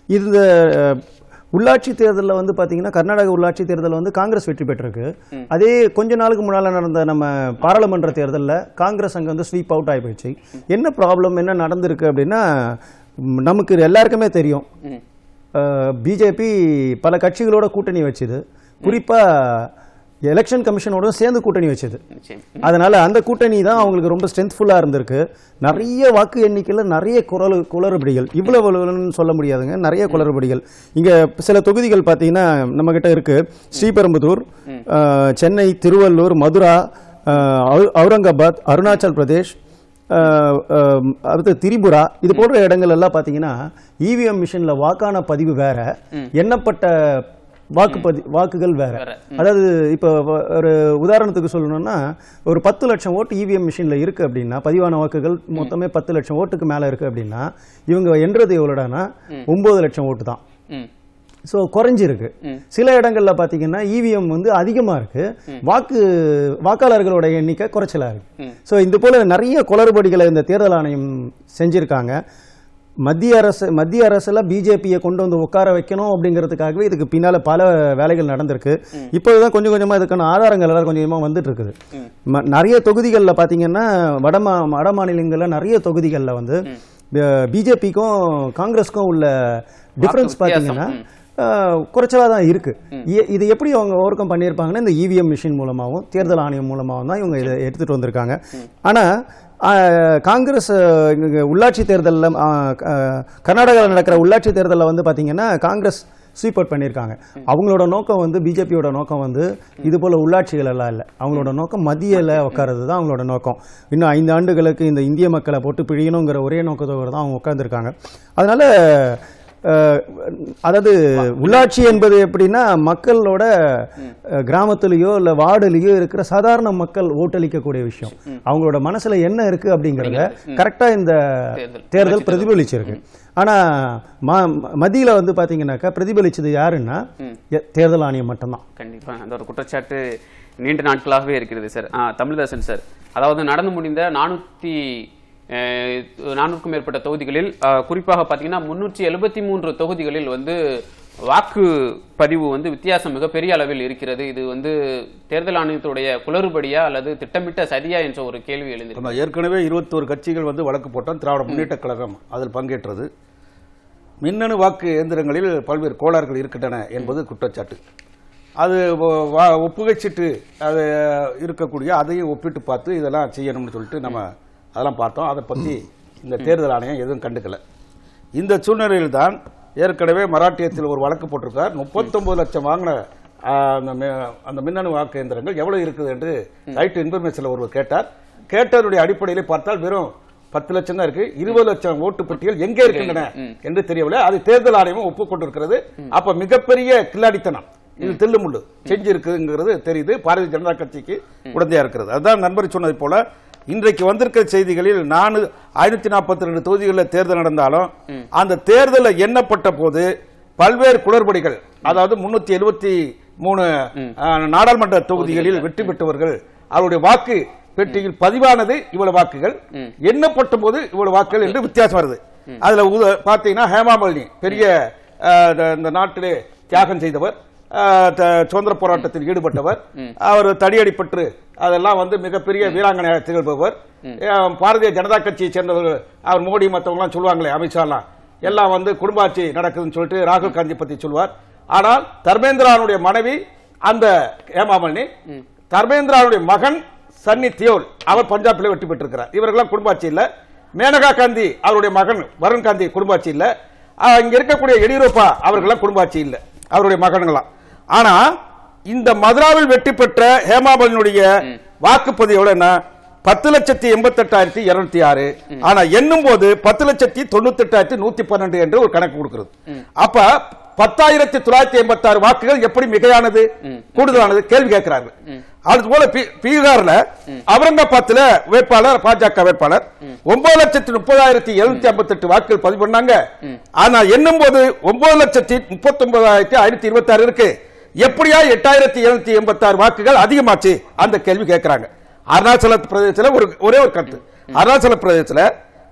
இந்த உள்ளாட்சி தேர்தலில் வந்து பார்த்தீங்கன்னா கர்நாடக உள்ளாட்சி தேர்தலில் வந்து காங்கிரஸ் வெற்றி பெற்றிருக்கு. அதே கொஞ்ச நாளுக்கு முன்னால் நடந்த நம்ம பாராளுமன்ற தேர்தலில் காங்கிரஸ் அங்கே வந்து ஸ்வீப் அவுட் ஆகி போயிடுச்சு. என்ன ப்ராப்ளம் என்ன நடந்திருக்கு அப்படின்னா நமக்கு எல்லாருக்குமே தெரியும். பிஜேபி பல கட்சிகளோட கூட்டணி வச்சுது, குறிப்பாக எலெக்ஷன் கமிஷனோட சேர்ந்து கூட்டணி வச்சது. அதனால அந்த கூட்டணி தான் அவங்களுக்கு ரொம்ப ஸ்ட்ரென்த்ஃபுல்லா இருந்திருக்கு. நிறைய வாக்கு எண்ணிக்கையில் நிறைய குரல் குளறுபடிகள், இவ்வளவு சொல்ல முடியாதுங்க, நிறைய குளறுபடிகள். இங்க சில தொகுதிகள் பார்த்தீங்கன்னா நம்ம கிட்ட இருக்கு. ஸ்ரீபெரும்புதூர், சென்னை, திருவள்ளூர், மதுரா, அவுரங்காபாத், அருணாச்சல் பிரதேஷ், அடுத்து திரிபுரா, இது போன்ற இடங்கள் எல்லாம் பார்த்தீங்கன்னா இவிஎம் மிஷின்ல வாக்கான பதிவு வேற, எண்ணப்பட்ட வாக்குப்பதி வாக்குகள் வேற. அதாவது இப்ப ஒரு உதாரணத்துக்கு சொல்லணும்னா ஒரு பத்து லட்சம் ஓட்டு இவிஎம் மிஷின்ல இருக்கு அப்படின்னா, பதிவான வாக்குகள் மொத்தமே பத்து லட்சம் ஓட்டுக்கு மேல இருக்கு அப்படின்னா, இவங்க எண்றது எவ்வளோடானா ஒன்பது லட்சம் ஓட்டு தான். ஸோ குறைஞ்சிருக்கு. சில இடங்கள்ல பாத்தீங்கன்னா இவிஎம் வந்து அதிகமா இருக்கு, வாக்கு வாக்காளர்களோட எண்ணிக்கை குறைச்சலா இருக்கு. ஸோ இந்த போல நிறைய குளறுபடிகளை இந்த தேர்தல் ஆணையம் செஞ்சிருக்காங்க. மத்திய அரசு மத்திய அரசுல பிஜேபியை கொண்டு வந்து உட்கார வைக்கணும் அப்படிங்கிறதுக்காகவே இதுக்கு பின்னால பல வேலைகள் நடந்திருக்கு. இப்போதான் கொஞ்சம் கொஞ்சமா இதுக்கான ஆதாரங்கள் எல்லாம் கொஞ்சம் கொஞ்சமா வந்துட்டு இருக்குது. நிறைய தொகுதிகளில் பாத்தீங்கன்னா வட வட மாநிலங்களில் நிறைய தொகுதிகளில் வந்து பிஜேபிக்கும் காங்கிரஸுக்கும் உள்ள டிஃபரன்ஸ் பாத்தீங்கன்னா குறைச்சலா தான் இருக்கு. இது எப்படி அவங்க ஓவர் கம் பண்ணியிருப்பாங்கன்னா இந்த இவிஎம் மிஷின் மூலமாகவும் தேர்தல் ஆணையம் மூலமாகவும் தான் இவங்க இதை எடுத்துட்டு வந்திருக்காங்க. ஆனா காங்கிரஸ் உள்ளாட்சி தேர்தலில் கர்நாடகாவில் நடக்கிற உள்ளாட்சி தேர்தலில் வந்து பார்த்தீங்கன்னா காங்கிரஸ் ஸ்வீப் அவுட் பண்ணியிருக்காங்க. அவங்களோட நோக்கம் வந்து பிஜேபியோட நோக்கம் வந்து இது போல உள்ளாட்சிகள் எல்லாம் இல்லை. அவங்களோட நோக்கம் மத்தியில் உட்கார்றது தான் அவங்களோட நோக்கம். இன்னும் ஐந்து ஆண்டுகளுக்கு இந்த இந்திய மக்களை போட்டு பிழியணுங்கிற ஒரே நோக்கத்தோடு தான் அவங்க உட்கார்ந்துருக்காங்க. அதனால அதாவது உள்ளாட்சி என்பது எப்படின்னா மக்களோட கிராமத்திலேயோ இல்ல வார்டுலயோ இருக்கிற சாதாரண மக்கள் ஓட்டளிக்கக்கூடிய விஷயம். அவங்களோட மனசுல என்ன இருக்கு அப்படிங்கறத கரெக்டா இந்த தேர்தல் பிரதிபலிச்சிருக்கு. ஆனா மத்தியில வந்து பாத்தீங்கன்னாக்கா பிரதிபலிச்சது யாருன்னா தேர்தல் ஆணையம் மட்டும்தான். கண்டிப்பா அந்த ஒரு குற்றச்சாட்டு நீண்ட நாட்களாகவே இருக்கிறது சார். தமிழ்தாசன் சார், அதாவது நடந்து முடிந்த நானூத்தி நானூறுக்கும் மேற்பட்ட தொகுதிகளில் குறிப்பாக பார்த்தீங்கன்னா முன்னூற்றி எழுபத்தி மூன்று தொகுதிகளில் வந்து வாக்கு பதிவு வந்து வித்தியாசம் மிகப்பெரிய அளவில் இருக்கிறது. இது வந்து தேர்தல் ஆணையத்துடைய குளறுபடியா அல்லது திட்டமிட்ட சதியா என்ற ஒரு கேள்வி எழுந்தது. ஏற்கனவே இருபத்தோரு கட்சிகள் வந்து வழக்கு போட்டோம். திராவிட முன்னேற்ற கழகம் அதில் பங்கேற்றது. மின்னணு வாக்கு இயந்திரங்களில் பல்வேறு கோளாறுகள் இருக்கின்றன என்பது குற்றச்சாட்டு. அது ஒப்புகை சீட்டு அது இருக்கக்கூடிய அதையும் ஒப்பிட்டு பார்த்து இதெல்லாம் செய்யணும்னு சொல்லிட்டு நம்ம அதெல்லாம் பார்த்தோம். அதை பற்றி இந்த தேர்தல் ஆணையம் எதுவும் கண்டுக்கல. இந்த சூழ்நிலையில் தான் ஏற்கனவே மராட்டியத்தில் ஒரு வழக்கு போட்டிருக்கார். முப்பத்தொன்பது லட்சம் வாங்கின அந்த மின்னணு வாக்கு இயந்திரங்கள் எவ்வளவு இருக்குது என்று ரைட் இன்ஃபர்மேஷன்ல ஒருவர் கேட்டார். கேட்டதனுடைய அடிப்படையில் பார்த்தால் வெறும் பத்து லட்சம் தான் இருக்கு. இருபது லட்சம் ஓட்டு பெட்டிகள் எங்கே இருக்கின்றன என்று தெரியவில்லை. அது தேர்தல் ஆணையமும் ஒப்புக்கொண்டிருக்கிறது. அப்ப மிகப்பெரிய கில்லாடித்தனம் இது தில்லுமுள்ளு செஞ்சிருக்குங்கிறது தெரியுது. பாரதிய ஜனதா கட்சிக்கு உடந்தையா இருக்கிறது. அதுதான் நண்பர் சொன்னது போல இன்றைக்கு வந்திருக்கிற செய்திகளில் நானு ஐநூத்தி நாற்பத்தி ரெண்டு தொகுதிகளில் தேர்தல் நடந்தாலும் அந்த தேர்தலில் எண்ணப்பட்ட போது பல்வேறு குளறுபடிகள், அதாவது முன்னூத்தி எழுபத்தி மூணு நாடாளுமன்ற தொகுதிகளில் வெற்றி பெற்றவர்கள் அவருடைய வாக்கு பெட்டியில் பதிவானது இவ்வளவு வாக்குகள், எண்ணப்பட்ட போது இவ்வளவு வாக்குகள் என்று வித்தியாசம் வருது. அதுல பாத்தீங்கன்னா ஹேமாமாலினி பெரிய இந்த நாட்டிலே தியாகம் செய்தவர், சுதந்திர போராட்டத்தில் ஈடுபட்டவர், அவர் தடியடிப்பட்டு அதெல்லாம் வந்து மிகப்பெரிய வீராங்கனையாக திகழ்பவர். பாரதிய ஜனதா கட்சியை சேர்ந்தவர்கள், அவர் மோடி மற்றவங்களாம் சொல்லுவாங்களே, அமித்ஷாலாம் எல்லாம் வந்து குடும்பாட்சி நடக்குதுன்னு சொல்லிட்டு ராகுல் காந்தி பத்தி சொல்வார். ஆனால் தர்மேந்திராவுடைய மனைவி அந்த ஹேமாமாலினி, தர்மேந்திராவுடைய மகன் சன்னி தியோல் அவர் பஞ்சாபில் வெற்றி பெற்றிருக்கிறார். இவர்களாம் குடும்பாட்சி இல்ல. மேனகா காந்தி அவருடைய மகன் வருண் காந்தி குடும்பாட்சி இல்ல. இங்க இருக்கக்கூடிய எடியூரப்பா அவர்களாம் குடும்பாட்சி இல்ல, அவருடைய மகன்களாம். ஆனா இந்த மதுராவில் வெற்றி பெற்ற ஹேமாமாலினுடைய வாக்குப்பதிவு எவ்வளவுன்னா பத்து லட்சத்தி எண்பத்தி எட்டாயிரத்தி இருநூத்தி ஆறு. ஆனா எண்ணும் போது பத்து லட்சத்தி தொண்ணூத்தி எட்டாயிரத்தி நூத்தி பன்னெண்டு என்று ஒரு கணக்கு கொடுக்கிறது. அப்ப பத்தாயிரத்தி தொள்ளாயிரத்தி எண்பத்தி ஆறு வாக்குகள் எப்படி மிகையானது, கூடுதலானது கேள்வி கேட்கிறார்கள். அது போல பீகார்ல அவுரங்காபாத்ல வேட்பாளர் பாஜக வேட்பாளர் ஒன்பது லட்சத்தி முப்பதாயிரத்தி எழுநூத்தி ஐம்பத்தி எட்டு வாக்குகள் பதிவு பண்ணாங்க. ஆனா எண்ணும் போது ஒன்பது லட்சத்தி முப்பத்தி ஒன்பதாயிரத்தி ஐநூத்தி இருபத்தி ஆறு இருக்கு. எப்படியா எட்டாயிரத்தி எழுநூத்தி எண்பத்தி ஆறு வாக்குகள் அதிகமாச்சு அந்த கேள்வி கேட்கிறாங்க. அருணாச்சல பிரதேசத்துல ஒரு ஒரே ஒரு கருத்து, அருணாச்சல பிரதேசத்துல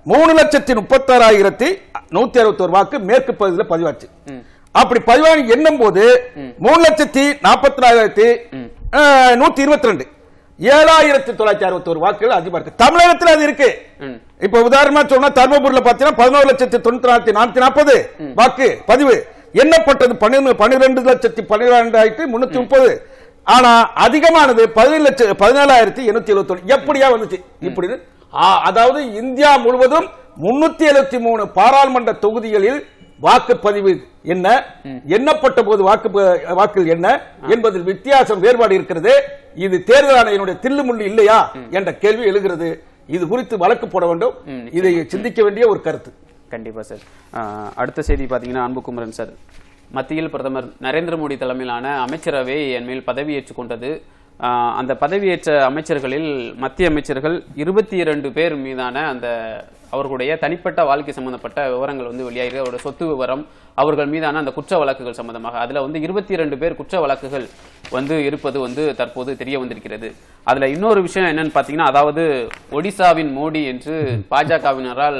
மூணு லட்சத்தி முப்பத்தாறாயிரத்தி நூத்தி அறுபத்தி ஒரு வாக்கு மேற்கு பகுதியில் பதிவாச்சு. அப்படி பதிவாகி எண்ணும் போது மூணு லட்சத்தி நாற்பத்தி நாலாயிரத்தி நூத்தி இருபத்தி ரெண்டு ஏழாயிரத்தி தொள்ளாயிரத்தி அறுபத்தி ஒரு வாக்குகள் அதிகமா இருக்கு. தமிழகத்தில் அது இருக்கு. இப்ப உதாரணமா சொன்னா தர்மபுரியில பாத்தீங்கன்னா பதினோரு லட்சத்தி தொண்ணூத்தி நாலாயிரத்தி நானூத்தி நாற்பது வாக்கு பதிவு எண்ணப்பட்டது பன்னிரெண்டு லட்சத்தி பன்னிரெண்டாயிரத்தி முன்னூத்தி முப்பது. ஆனா அதிகமானது பதினேழு லட்சம் பதினேழாயிரத்தி எண்ணூத்தி எழுபத்தி ஒன்று எப்படியா வந்துச்சு இப்படி. அதாவது இந்தியா முழுவதும் முன்னூத்தி எழுபத்தி மூணு பாராளுமன்ற தொகுதிகளில் வாக்குப்பதிவு என்ன, எண்ணப்பட்ட போது வாக்கு வாக்குகள் என்ன என்பதில் வித்தியாசம் வேறுபாடு இருக்கிறது. இது தேர்தல் ஆணையனுடைய தில்லுமுள்ளு இல்லையா என்ற கேள்வி எழுகிறது. இது குறித்து வழக்கு போட வேண்டும். இதை சிந்திக்க வேண்டிய ஒரு கருத்து. கண்டிப்பா சார். அடுத்த செய்தி பாத்தீங்கன்னா அன்புகுமரன் சார், மத்தியில் பிரதமர் நரேந்திர மோடி தலைமையிலான அமைச்சரவை என்மேல் பதவியேற்றுக் கொண்டது. அந்த பதவியேற்ற அமைச்சர்களில் மத்திய அமைச்சர்கள் இருபத்தி இரண்டு பேர் மீதான அந்த அவர்களுடைய தனிப்பட்ட வாழ்க்கை சம்பந்தப்பட்ட விவரங்கள் வந்து வெளியாகி அவருடைய சொத்து விவரம், அவர்கள் மீதான அந்த குற்ற வழக்குகள் சம்பந்தமாக அதுல வந்து இருபத்தி இரண்டு பேர் குற்ற வழக்குகள் வந்து இருப்பது வந்து தற்போது தெரிய வந்திருக்கிறது. அதுல இன்னொரு விஷயம் என்னன்னு பாத்தீங்கன்னா, அதாவது ஒடிசாவின் மோடி என்று பாஜகவினரால்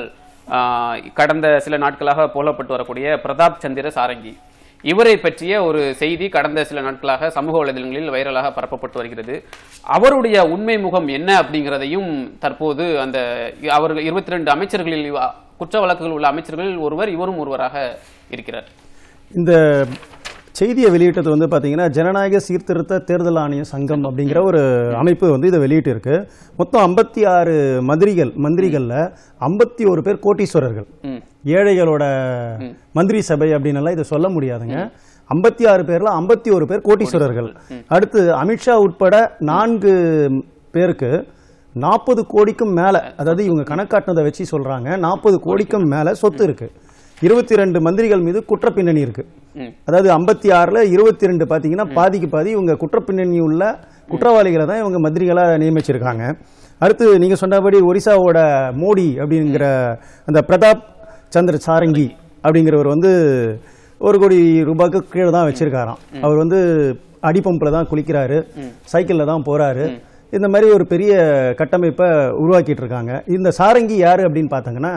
கடந்த சில நாட்களாக போலப்பட்டு வரக்கூடிய பிரதாப் சந்திர சாரங்கி, இவரை பற்றிய ஒரு செய்தி கடந்த சில நாட்களாக சமூக வலைதளங்களில் வைரலாக பரப்பப்பட்டு வருகிறது. அவருடைய உண்மை முகம் என்ன அப்படிங்கிறதையும் தற்போது அந்த அவர்கள் இருபத்தி ரெண்டு அமைச்சர்களில் குற்ற வழக்குகள் உள்ள அமைச்சர்களில் ஒருவர் இவரும் ஒருவராக இருக்கிறார். இந்த செய்தியை வெளியிட்டது வந்து பார்த்தீங்கன்னா ஜனநாயக சீர்திருத்த தேர்தல் ஆணைய சங்கம் அப்படிங்கிற ஒரு அமைப்பு வந்து இதை வெளியிட்டு இருக்கு. மொத்தம் ஐம்பத்தி ஆறு மந்திரிகள் மந்திரிகள்ல ஐம்பத்தி ஒரு பேர் கோட்டீஸ்வரர்கள், ஏழைகளோட மந்திரி சபை அப்படின்னு இதை சொல்ல முடியாதுங்க. ஐம்பத்தி ஆறு பேர்ல ஐம்பத்தி ஒரு பேர் கோட்டீஸ்வரர்கள். அடுத்து அமித்ஷா உட்பட நான்கு பேருக்கு நாற்பது கோடிக்கும் மேல, அதாவது இவங்க கணக்காட்டினதை வச்சு சொல்றாங்க, நாற்பது கோடிக்கும் மேல சொத்து இருக்கு. இருபத்தி ரெண்டு மந்திரிகள் மீது குற்றப்பின்னணி இருக்கு. அதாவது ஐம்பத்தி ஆறுல இருபத்தி ரெண்டு பாத்தீங்கன்னா பாதிக்கு பாதி இவங்க குற்றப்பின்னணி உள்ள குற்றவாளிகளை தான் இவங்க மந்திரிகளா நியமிச்சிருக்காங்க. அடுத்து நீங்க சொன்னபடி ஒரிசாவோட மோடி அப்படிங்கிற அந்த பிரதாப் சந்திர சாரங்கி அப்படிங்கிறவர் வந்து ஒரு கோடி ரூபாய்க்கு கீழே தான் வச்சிருக்காராம். அவர் வந்து அடிப்பம்புல தான் குளிக்கிறாரு, சைக்கிள்ல தான் போறாரு. இந்த மாதிரி ஒரு பெரிய கட்டமைப்பை உருவாக்கிட்டு இருக்காங்க. இந்த சாரங்கி யாரு அப்படின்னு பார்த்தாங்கன்னா,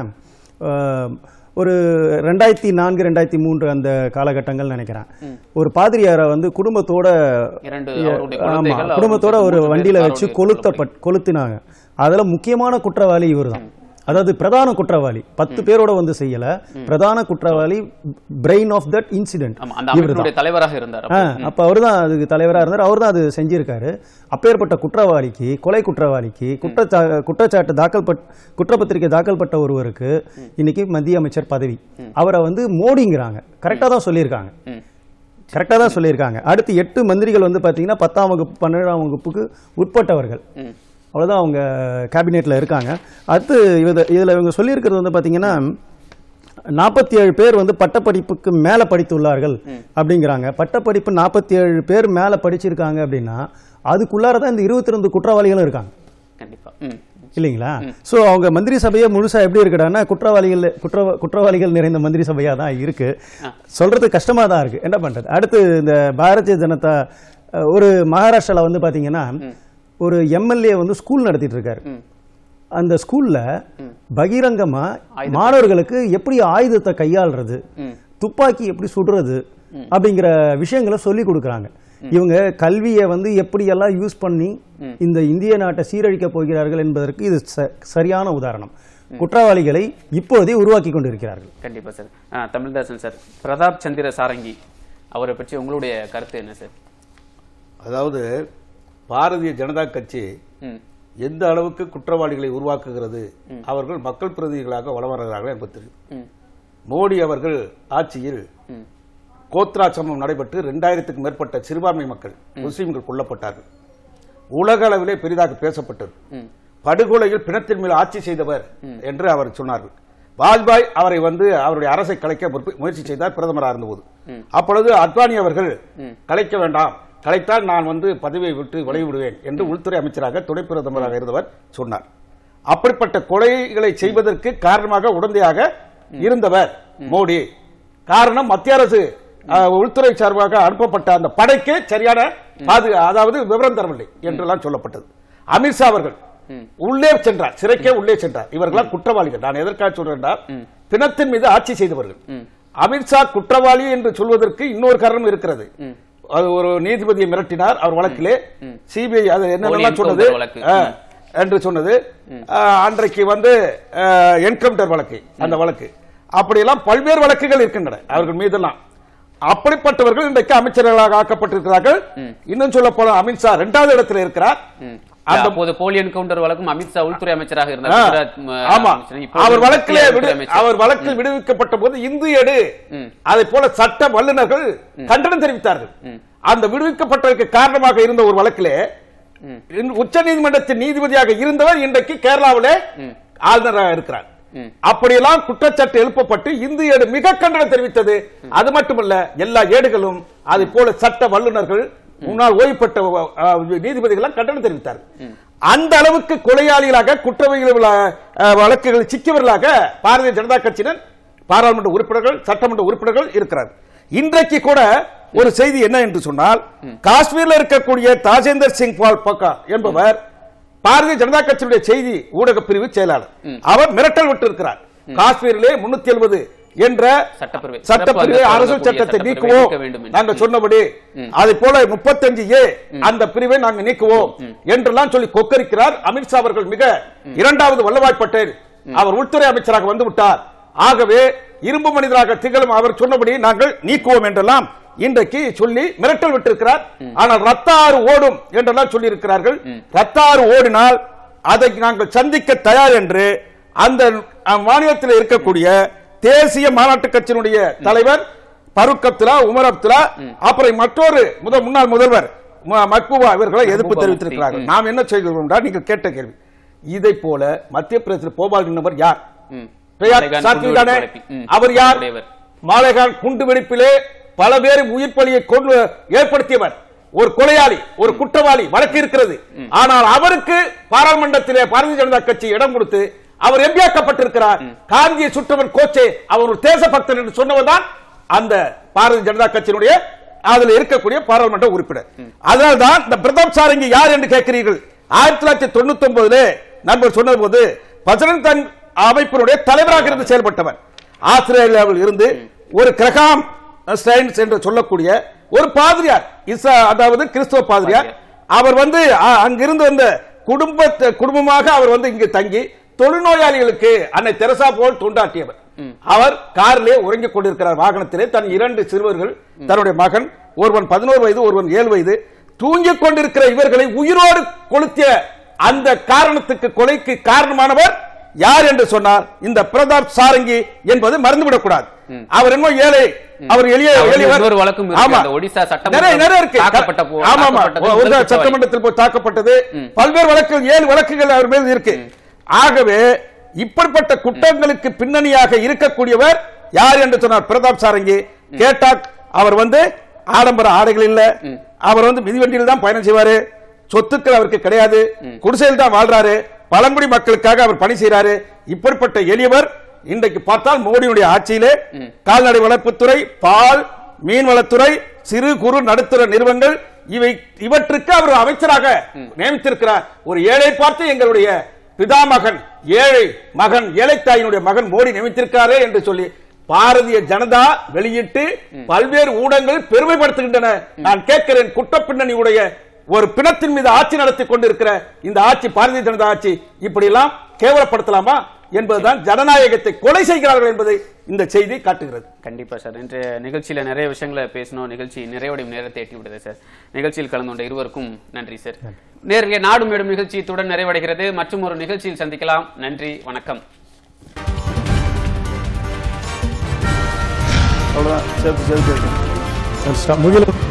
ஒரு ரெண்டாயிரத்தி நான்கு ரெண்டாயிரத்தி மூன்று அந்த காலகட்டங்கள் நினைக்கிறேன், ஒரு பாதிரியாரை வந்து குடும்பத்தோட குடும்பத்தோட ஒரு வண்டியில வச்சு கொளுத்த கொளுத்தினாங்க. அதுல முக்கியமான குற்றவாளி இவர் தான். அதாவது பிரதான குற்றவாளி, பத்து பேரோட வந்து செய்யல, பிரதான குற்றவாளி, பிரெயின் ஆஃப் தட் இன்சிடென்ட் தலைவராக இருந்தார். அப்ப அவர் தான் அதுக்கு தலைவராக இருந்தார். அவர் தான் அது செஞ்சிருக்காரு. அப்பேற்பட்ட குற்றவாளிக்கு, கொலை குற்றவாளிக்கு குற்றச்சா குற்றச்சாட்டு தாக்கல் குற்றப்பத்திரிகை தாக்கல் பட்ட ஒருவருக்கு இன்னைக்கு மத்திய அமைச்சர் பதவி. அவரை வந்து மோடிங்கிறாங்க. கரெக்டா தான் சொல்லியிருக்காங்க, கரெக்டா தான் சொல்லியிருக்காங்க. அடுத்து எட்டு மந்திரிகள் வந்து பாத்தீங்கன்னா பத்தாம் வகுப்பு பன்னிரெண்டாம் வகுப்புக்கு உட்பட்டவர்கள், அவ்வளவுதான் அவங்க கேபினெட்ல இருக்காங்க. அடுத்து இதுல இவங்க சொல்லியிருக்கிறது வந்து பாத்தீங்கன்னா நாற்பத்தி ஏழு பேர் வந்து பட்டப்படிப்புக்கு மேல படித்துள்ளார்கள் அப்படிங்கிறாங்க. பட்டப்படிப்பு நாற்பத்தி ஏழு பேர் மேல படிச்சிருக்காங்க அப்படின்னா அதுக்குள்ளாரதான் இந்த இருபத்தி ரெண்டு குற்றவாளிகளும் இருக்காங்க இல்லைங்களா? சோ அவங்க மந்திரி சபையை முழுசா எப்படி இருக்குடான்னா குற்றவாளிகள் குற்ற குற்றவாளிகள் நிறைந்த மந்திரி சபையா தான் இருக்கு. சொல்றது கஷ்டமா தான் இருக்கு, என்ன பண்றது. அடுத்து இந்த பாரதிய ஜனதா ஒரு மகாராஷ்டிரால வந்து பாத்தீங்கன்னா ஒரு எம்எல்ஏ வந்து ஸ்கூல் நடத்திட்டு இருக்காரு. அந்த ஸ்கூல்ல பகிரங்கமா மாணவர்களுக்கு எப்படி ஆயுதத்தை கையாளுறது, துப்பாக்கி எப்படி சுடுறது அப்படிங்கிற விஷயங்களை சொல்லி கொடுக்கறாங்க. இவங்க கல்வியை வந்து எப்படி எல்லாம் யூஸ் பண்ணி இந்த இந்திய நாட்டை சீரழிக்க போகிறார்கள் என்பதற்கு இது சரியான உதாரணம். குற்றவாளிகளை இப்போதே உருவாக்கி கொண்டிருக்கிறார்கள். கண்டிப்பா சார். தமிழ்தாசன் சார், பிரதாப் சந்திர சாரங்கி அவரை பற்றி உங்களுடைய கருத்து என்ன சார்? அதாவது பாரதிய ஜனதா கட்சி எந்த அளவுக்கு குற்றவாளிகளை உருவாக்குகிறது, அவர்கள் மக்கள் பிரதிநிதிகளாக வளம் வருகிறார்கள் என்பது தெரியும். மோடி அவர்கள் ஆட்சியில் கோத்ரா சம்பவம் நடைபெற்று இரண்டாயிரத்துக்கும் மேற்பட்ட சிறுபான்மை மக்கள் முஸ்லீம்கள் கொல்லப்பட்டார்கள். உலக அளவிலே பெரிதாக பேசப்பட்டது. படுகொலையில் பிணத்தின் மேல் ஆட்சி செய்தவர் என்று அவர் சொன்னார்கள். வாஜ்பாய் அவரை வந்து அவருடைய அரசை கலைக்க முயற்சி செய்தார் பிரதமராக இருந்தபோது. அப்பொழுது அத்வானி அவர்கள் கலைக்க வேண்டாம், கலைத்தால் நான் வந்து பதவியை விட்டு விலகி விடுவேன் என்று உள்துறை அமைச்சராக துணை பிரதமராக இருந்தவர் சொன்னார். அப்படிப்பட்ட கொலைகளை செய்வதற்கு காரணமாக உடந்தையாக இருந்தவர் மோடி. காரணம் மத்திய அரசு உள்துறை சார்பாக அனுப்பப்பட்ட அந்த படைக்கு சரியான அதாவது விவரம் தரவில்லை என்றெல்லாம் சொல்லப்பட்டது. அமித்ஷா அவர்கள் உள்ளே சென்றார், சிறைக்கே உள்ளே சென்றார். இவர்களால் குற்றவாளிகள். நான் எதற்காக சொல்றேன், பிணத்தின் மீது ஆட்சி செய்தவர்கள். அமித்ஷா குற்றவாளி என்று சொல்வதற்கு இன்னொரு காரணம் இருக்கிறது. அது ஒரு நீதிபதியை மிரட்டினார் அவர் வழக்கிலே. சிபிஐ அது என்ன சொன்னது என்று சொன்னது, அன்றைக்கு வந்து என்கவுண்டர் வழக்கு, அந்த வழக்கு அப்படியெல்லாம் பல்வேறு வழக்குகள் இருக்கின்றன அவர்கள் மீதெல்லாம். அப்படிப்பட்டவர்கள் இன்றைக்கு அமைச்சர்களாக ஆக்கப்பட்டிருக்கிறார்கள். இன்னும் சொல்ல போல அமித்ஷா இரண்டாவது இடத்தில் இருக்கிறார். அப்போது போலி என்கவுண்டர் வழக்கும் அமித்ஷா உள்துறை அமைச்சராக இருந்தார். ஆமா, அவர் வழக்கிலே அவர் வழக்கில் விடுவிக்கப்பட்ட போது இந்து எடு அதை போல சட்ட வல்லுநர்கள் கண்டனம் தெரிவித்தார்கள். அந்த விடுவிக்கப்பட்டதற்கு காரணமாக இருந்த ஒரு வழக்கிலே உச்ச நீதிமன்றத்தின் நீதிபதியாக இருந்தவர் இன்றைக்கு கேரளாவிலே ஆளுநராக இருக்கிறார். அப்படியெல்லாம் குற்றச்சாட்டு எழுப்பப்பட்டு இந்து ஏடு மிக கண்டனம் தெரிவித்தது. அது மட்டுமல்ல, எல்லா ஏடுகளும் அதை போல சட்ட வல்லுநர்கள் முன்னால் ஓய்வு பெற்ற நீதிபதிகள் கண்டனம் தெரிவித்தார்கள். அந்த அளவுக்கு கொலையாளிகளாக குற்றவாளிகள் வழக்குகள் சிக்கியவர்களாக பாரதிய ஜனதா கட்சியினர் பாராளுமன்ற உறுப்பினர்கள் சட்டமன்ற உறுப்பினர்கள் இருக்கிறார். இன்றைக்கு கூட ஒரு செய்தி என்ன என்று சொன்னால், காஷ்மீரில் இருக்கக்கூடிய தாஜேந்தர் சிங் பால் பக்கா என்பவர் பாரதிய ஜனதா கட்சியுடைய செய்தி ஊடக பிரிவு செயலாளர். அவர் மிரட்டல் விட்டு இருக்கிறார். காஷ்மீரிலே முன்னூத்தி எழுபது என்ற சட்டப்பிரிவு அரசு சட்டத்தை நீக்குவோம் நாங்கள் சொன்னபடி, அதை போல முப்பத்தஞ்சு ஏ அந்த பிரிவை நாங்கள் நீக்குவோம் என்றெல்லாம் சொல்லி கொக்கரிக்கிறார். அமித்ஷா அவர்கள் மிக இரண்டாவது வல்லபாய் பட்டேல் அவர் உள்துறை அமைச்சராக வந்து விட்டார், ஆகவே இரும்பு மனிதராக திகழும் அவர் சொன்னபடி நாங்கள் நீக்குவோம் என்றெல்லாம் இன்றைக்கு சொல்லி மிரட்டல் விட்டிருக்கிறார். ஆனால் ரத்த ஆறு ஓடும் என்றெல்லாம் சொல்லி இருக்கிறார்கள். ரத்த ஆறு ஓடினால் அதை நாங்கள் சந்திக்க தயார் என்று அந்த மாநிலத்தில் இருக்கக்கூடிய தேசிய மாநாட்டு கட்சியினுடைய தலைவர் பருக் அப்துல்லா, உமர் அப்துல்லா, அப்புறம் மற்றொரு முதல் முன்னாள் முதல்வர் மக்பூபா இவர்களை எதிர்ப்பு தெரிவித்திருக்கிறார்கள். நாம் என்ன செய்கிறோம் என்றால், நீங்கள் கேட்ட கேள்வி இதை போல மத்திய பிரதேசத்தில் போபால் நின்றவர் யார்? அவர் யார்? மாலேகான் குண்டு வெடிப்பிலே பல பேர் உயிர் பலியை கொண்டு ஏற்படுத்தியவர், ஒரு கொலையாளி, ஒரு குற்றவாளி, வழக்கு இருக்கிறது. ஆனால் அவருக்கு பாராளுமன்றத்திலே பாரதிய ஜனதா கட்சி இடம் கொடுத்து அவர் எம்பியாக்கப்பட்டிருக்கிறார். காந்தியை சுற்றவர் கோச்சே அவர் ஒரு தேசபக்தர் என்று சொன்னவர் தான் அந்த பாரதிய ஜனதா கட்சியினுடைய அதில் இருக்கக்கூடிய பாராளுமன்ற உறுப்பினர். அதனால்தான் இந்த பிரதாப் சாரங்கி யார் என்று கேட்கிறீர்கள். ஆயிரத்தி தொள்ளாயிரத்தி தொண்ணூத்தி ஒன்பதுல நண்பர் சொன்ன போது பஜரங் தள் அமைப்பினுடைய தலைவராக இருந்து செயல்பட்டவர். ஆஸ்திரேலியாவில் இருந்து ஒரு கிரகாம் ஸ்டைன்ஸ் என்று சொல்லக்கூடிய ஒரு பாதிரியார், அதாவது கிறிஸ்துவ பாதிரியார், அவர் வந்து அங்கிருந்து வந்த குடும்ப குடும்பமாக அவர் வந்து இங்கு தங்கி தொழுநோயாளிகளுக்கு அன்னை தெரசா போல் தொண்டாற்றியவர். அவர் காரிலே உறங்கிக் கொண்டிருக்கிறார் வாகனத்திலே. தன் இரண்டு சிறுவர்கள், தன்னுடைய மகன் ஒருவன் பதினோரு வயது ஒருவன் ஏழு வயது, தூங்கிக் கொண்டிருக்கிற இவர்களை உயிரோடு கொளுத்திய அந்த காரணத்துக்கு கொலைக்கு காரணமானவர் யார் என்று சொன்னார் இந்த பிரதாப் சாரங்கி என்பது மறந்துவிடக் கூடாது. அவர் என்ன ஏழை, அவர் எளிய சட்டமன்றத்தில் போய் தாக்கப்பட்டது, பல்வேறு வழக்குகள், ஏழு வழக்குகள் அவர் மீது இருக்கு. ஆகவே இப்படிப்பட்ட குற்றங்களுக்கு பின்னணியாக இருக்கக்கூடியவர் யார் என்று சொன்னார் பிரதாப் சாரங்கி. கேட்டா அவர் வந்து ஆடம்பர ஆடைகள் இல்ல, அவர் வந்து மிதிவண்டியில் தான் பயணம் செய்வாரு, சொத்துக்கள் அவருக்கு கிடையாது, குடிசையில் தான் வாழ்றாரு, பழங்குடி மக்களுக்காக அவர் பணி செய்யறாரு. இப்படிப்பட்ட எளியவர் இன்றைக்கு பார்த்தால் மோடியுடைய ஆட்சியிலே கால்நடை வளர்ப்புத்துறை, பால், மீன்வளத்துறை, சிறு குறு நடுத்தர நிறுவனங்கள் இவை இவற்றுக்கு அவர் அமைச்சராக நியமித்திருக்கிறார். ஒரு ஏழை பார்த்து எங்களுடைய பிதாமகன், ஏழை மகன், ஏழை தாயினுடைய மகன் மோடி நியமித்திருக்காரே என்று சொல்லி பாரதிய ஜனதா வெளியிட்டு பல்வேறு ஊடகங்கள் பெருமைப்படுத்துகின்றன. நான் கேட்கிறேன், குற்ற பின்னணியுடைய ஒரு பிணத்தின் மீது ஆட்சி நடத்தி கொண்டிருக்கிற இந்த ஆட்சி, பாரதிய ஜனதா ஆட்சி, இப்படி எல்லாம் கேவலப்படுத்தலாமா என்பதுதான் ஜனநாயகத்தை கொலை செய்கிறார்கள் என்பதை இந்த செய்தி காட்டுகிறது. கண்டிப்பா சார், இன்றைய நிகழ்ச்சியில நிறைய விஷயங்களை பேசணும். நிகழ்ச்சி நிறைவடையும் நேரத்தை எட்டி விடுது சார். நிகழ்ச்சியில் கலந்து கொண்ட இருவருக்கும் நன்றி சார். நேரிலே நாடும் மேடும் நிகழ்ச்சி இத்துடன் நிறைவடைகிறது. மற்றும் ஒரு நிகழ்ச்சியில் சந்திக்கலாம். நன்றி, வணக்கம். அவ்வளவுதான்.